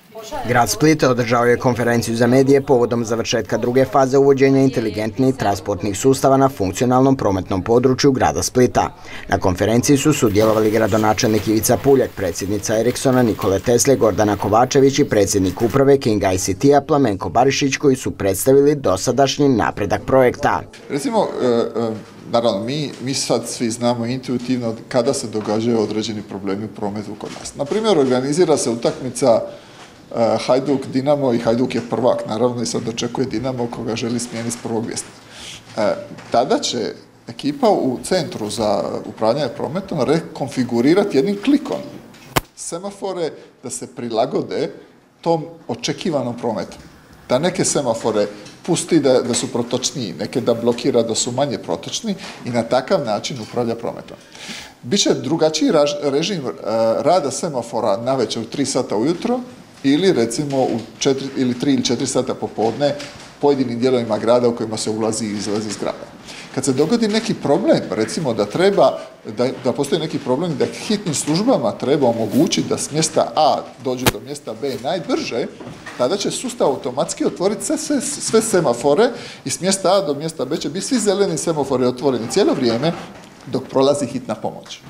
Grad Split održao je konferenciju za medije povodom završetka druge faze uvođenja inteligentnih transportnih sustava na funkcionalnom prometnom području grada Splita. Na konferenciji su sudjelovali gradonačelnik Ivica Puljak, predsjednica Ericssona Nikole Tesle, Gordana Kovačević i predsjednik uprave King ICT-a Plamenko Barišić, koji su predstavili dosadašnji napredak projekta. Recimo, naravno, mi sad svi znamo intuitivno kada se događaju određeni problemi u prometu kod nas. Na primjer, organizira se utakmica Hajduk Dinamo i Hajduk je prvak, naravno, i sad očekuje Dinamo koga želi smijeniti s prvog mjesta. Tada će ekipa u centru za upravljanje prometom rekonfigurirati jednim klikom semafore da se prilagode tom očekivanom prometu. Da neke semafore pusti da su protočniji, neke da blokira da su manje protočni i na takav način upravlja prometom. Biće drugačiji režim rada semafora navečer u 3 sata ujutro ili recimo u 3 ili 4 sata popodne pojedinim dijelovima grada u kojima se ulazi i izlazi iz grada. Kad se dogodi neki problem, recimo da postoji neki problem da hitnim službama treba omogućiti da s mjesta A dođu do mjesta B najbrže, tada će sustav automatski otvoriti sve semafore i s mjesta A do mjesta B će biti svi zeleni semafori otvoreni cijelo vrijeme dok prolazi hitna pomoć.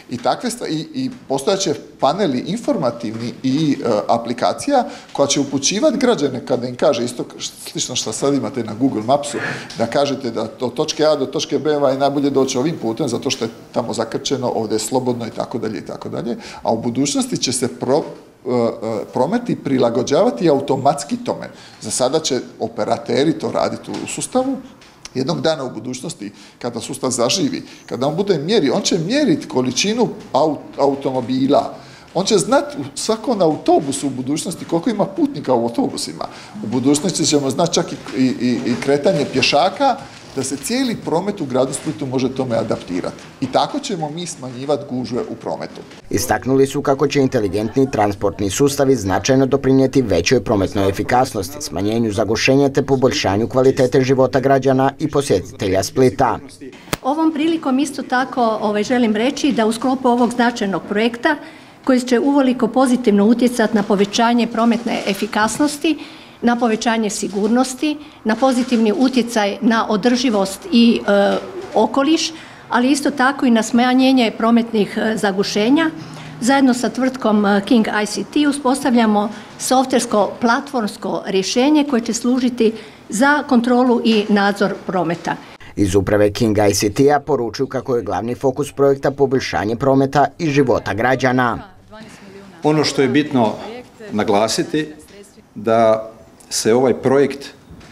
I postojaće paneli informativni i aplikacija koja će upućivati građane kada im kaže isto slično što sad imate na Google Mapsu, da kažete da od točke A do točke B je najbolje doći ovim putem zato što je tamo zakrčeno, ovdje je slobodno i tako dalje, a u budućnosti će se prometi prilagođavati automatski tome. Za sada će operateri to raditi u sustavu. Jednog dana u budućnosti, kada sustav zaživi, kada on bude on će mjeriti količinu automobila. On će znati u svakom autobusu u budućnosti koliko ima putnika u autobusima. U budućnosti ćemo znati čak i kretanje pješaka, da se cijeli promet u gradu Splitu može tome adaptirati. I tako ćemo mi smanjivati gužve u prometu. Istaknuli su kako će inteligentni transportni sustavi značajno doprinijeti većoj prometnoj efikasnosti, smanjenju zagušenja te poboljšanju kvalitete života građana i posjetitelja Splita. Ovom prilikom isto tako želim reći da u sklopu ovog značajnog projekta koji će uveliko pozitivno utjecati na povećanje prometne efikasnosti, na povećanje sigurnosti, na pozitivni utjecaj na održivost i okoliš, ali isto tako i na smanjenje prometnih zagušenja. Zajedno sa tvrtkom King ICT uspostavljamo softversko platformsko rješenje koje će služiti za kontrolu i nadzor prometa. Iz uprave King ICT-a poručuju kako je glavni fokus projekta poboljšanje prometa i života građana. Ono što je bitno naglasiti da se ovaj projekt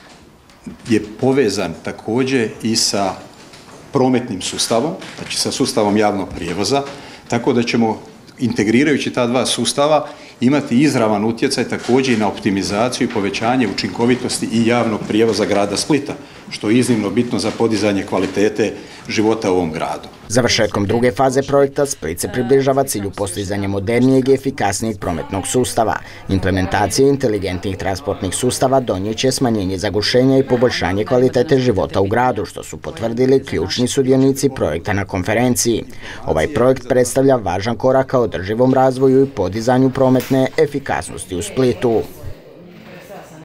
je povezan također i sa prometnim sustavom, znači sa sustavom javnog prijevoza, tako da ćemo integrirajući ta dva sustava imati izravan utjecaj također i na optimizaciju i povećanje učinkovitosti i javnog prijevoza grada Splita, što je iznimno bitno za podizanje kvalitete života u ovom gradu. Završetkom druge faze projekta Split se približava cilju postizanja modernijeg i efikasnijeg prometnog sustava. Implementacija inteligentnih transportnih sustava donijet će smanjenje zagušenja i poboljšanje kvalitete života u gradu, što su potvrdili ključni sudionici projekta na konferenciji. Ovaj projekt predstavlja važan korak ka održivom razvoju i podizanju prometne efikasnosti u Splitu.